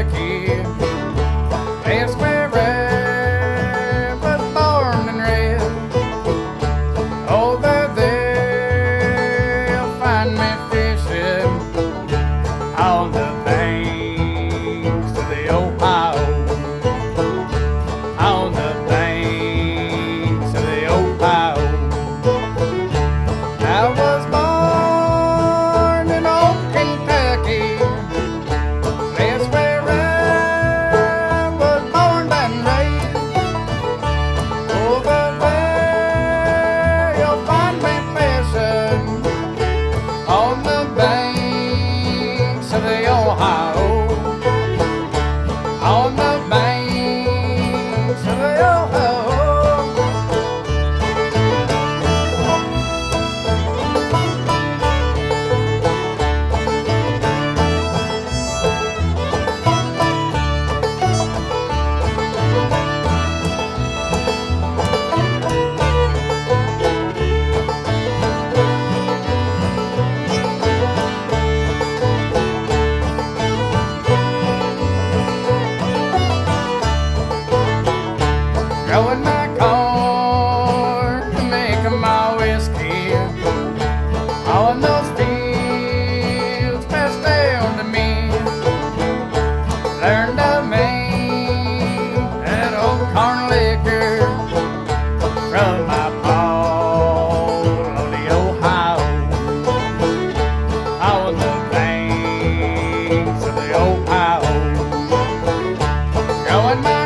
Kentucky. That's where I was born and raised. Over there you'll find me fishing on the banks of the Ohio. On the banks of the Ohio. I was born in old Kentucky. That's where I was born and raised. Over there you'll find me fishing on the banks of the Ohio. On the banks of the Ohio. Growing my corn to make my whiskey. All those fields passed down to me. Learned to make that old corn liquor from my paw on the Ohio. On the banks of the Ohio. Growing my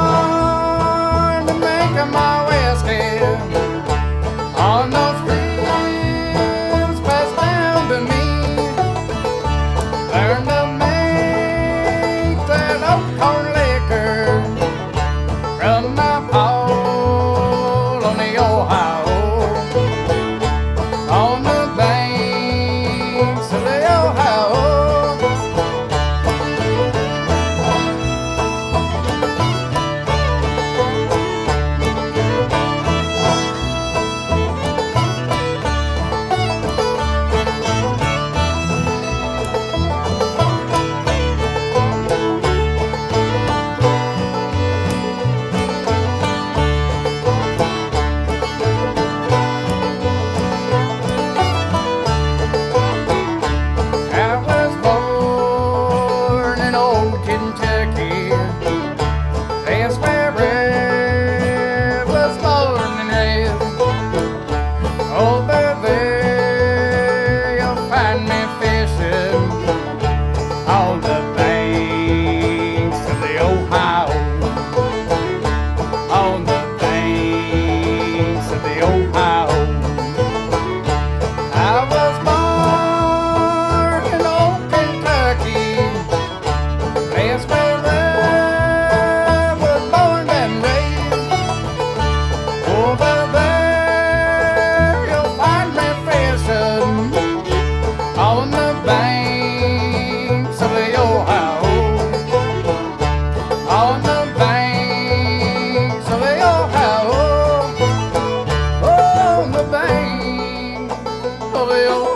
my whiskey on those fields passed down to me. Learned to make that old corn liquor from my paw on the Ohio. On the banks of the Ohio. Kentucky, that's where I was born and raised. Over there you'll find me fishing on the banks of the Ohio. On the banks of the Ohio. I was born in old Kentucky. That's where I was born and raised. Over there you'll find me fishing on the banks of the Ohio. On the banks of the Ohio. On the banks of the Ohio.